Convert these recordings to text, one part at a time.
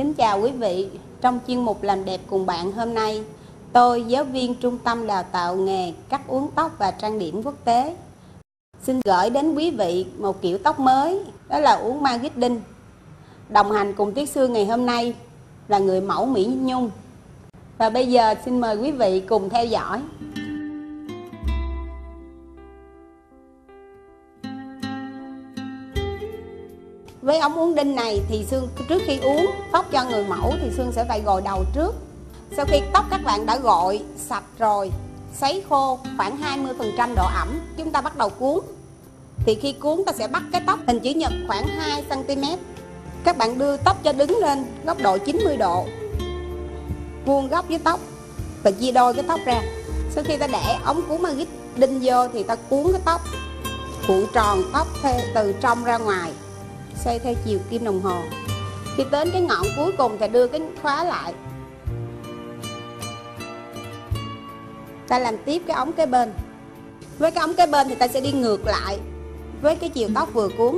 Kính chào quý vị. Trong chuyên mục Làm đẹp cùng bạn hôm nay, tôi, giáo viên Trung tâm Đào tạo nghề cắt uốn tóc và trang điểm quốc tế, xin gửi đến quý vị một kiểu tóc mới, đó là uốn Magic Đinh. Đồng hành cùng Tuyết Sương ngày hôm nay là người mẫu Mỹ Nhung. Và bây giờ xin mời quý vị cùng theo dõi. Với ống uốn đinh này thì Sương trước khi uốn tóc cho người mẫu thì Sương sẽ phải gội đầu trước. Sau khi tóc các bạn đã gội sạch rồi, sấy khô khoảng 20% độ ẩm, chúng ta bắt đầu cuốn. Thì khi cuốn ta sẽ bắt cái tóc hình chữ nhật khoảng 2 cm. Các bạn đưa tóc cho đứng lên góc độ 90 độ, vuông góc với tóc và chia đôi cái tóc ra. Sau khi ta để ống cuốn Magic Đinh vô thì ta cuốn cái tóc, cuộn tròn tóc từ trong ra ngoài, xoay theo chiều kim đồng hồ. Khi đến cái ngọn cuối cùng thì đưa cái khóa lại. Ta làm tiếp cái ống kế bên. Với cái ống kế bên thì ta sẽ đi ngược lại với cái chiều tóc vừa cuốn.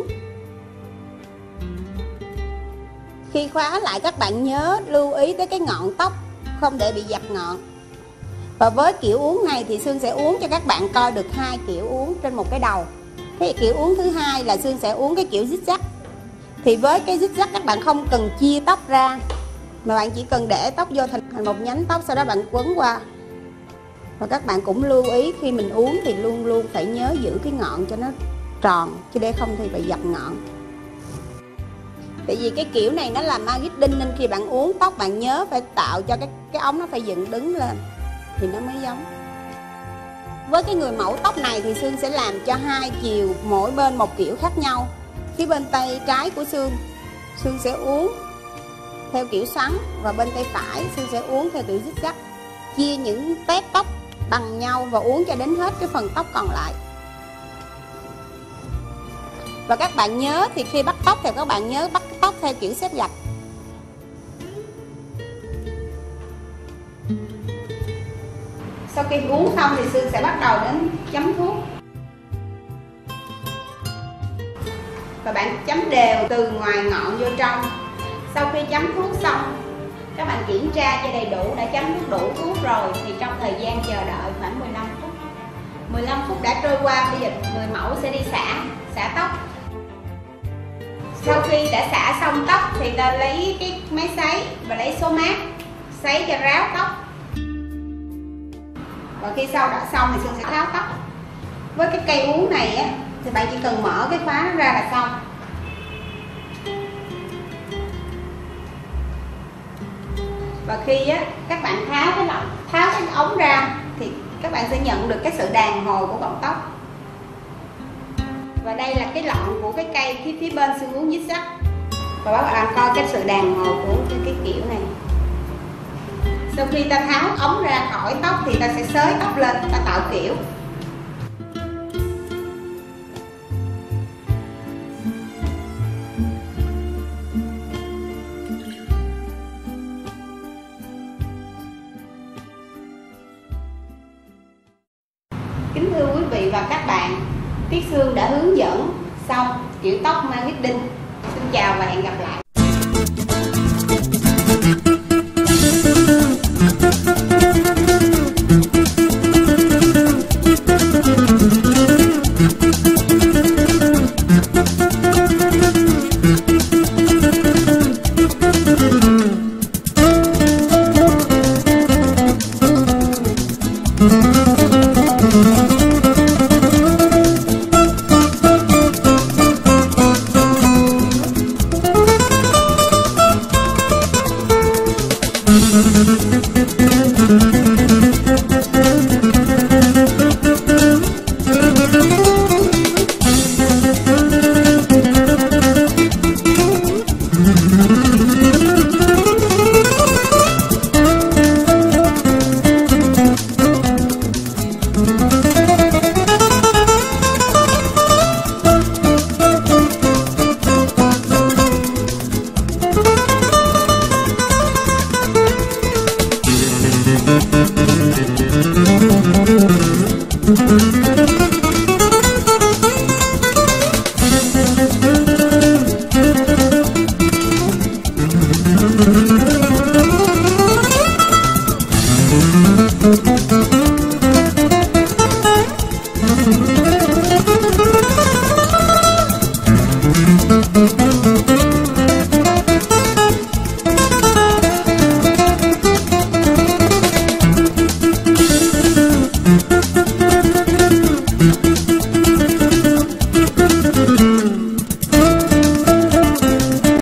Khi khóa lại các bạn nhớ lưu ý tới cái ngọn tóc không để bị dập ngọn. Và với kiểu uốn này thì Sương sẽ uốn cho các bạn coi được hai kiểu uốn trên một cái đầu. Cái kiểu uốn thứ hai là Sương sẽ uốn cái kiểu zigzag. Thì với cái zigzag các bạn không cần chia tóc ra, mà bạn chỉ cần để tóc vô thành một nhánh tóc, sau đó bạn quấn qua. Và các bạn cũng lưu ý khi mình uốn thì luôn luôn phải nhớ giữ cái ngọn cho nó tròn, chứ để không thì bị dập ngọn. Tại vì cái kiểu này nó là Magic Đinh nên khi bạn uốn tóc bạn nhớ phải tạo cho cái ống nó phải dựng đứng lên thì nó mới giống. Với cái người mẫu tóc này thì Sương sẽ làm cho hai chiều mỗi bên một kiểu khác nhau. Phía bên tay trái của Sương sẽ uốn theo kiểu xoắn, và bên tay phải Sương sẽ uốn theo kiểu zigzag. Chia những tép tóc bằng nhau và uốn cho đến hết cái phần tóc còn lại. Và các bạn nhớ thì khi bắt tóc thì các bạn nhớ bắt tóc theo kiểu xếp gạch. Sau khi uốn xong thì Sương sẽ bắt đầu đến chấm thuốc. Và bạn chấm đều từ ngoài ngọn vô trong. Sau khi chấm thuốc xong, các bạn kiểm tra cho đầy đủ, đã chấm thuốc đủ thuốc rồi thì trong thời gian chờ đợi khoảng 15 phút. 15 phút đã trôi qua, bây giờ người mẫu sẽ đi xả tóc. Sau khi đã xả xong tóc thì ta lấy cái máy sấy và lấy số mát sấy cho ráo tóc. Và khi sau đã xong thì Sương sẽ tháo tóc. Với cái cây uốn này á thì bạn chỉ cần mở cái khóa ra là xong. Và khi á các bạn tháo cái ống ra thì các bạn sẽ nhận được cái sự đàn hồi của gọn tóc. Và đây là cái lọn của cái cây phía bên Sương uốn zigzag. Và các bạn coi cái sự đàn hồi của cái kiểu này. Sau khi ta tháo ống ra khỏi tóc thì ta sẽ xới tóc lên, ta tạo kiểu. Kính thưa quý vị và các bạn, Tuyết Sương đã hướng dẫn xong kiểu tóc Magic Đinh. Xin chào và hẹn gặp lại.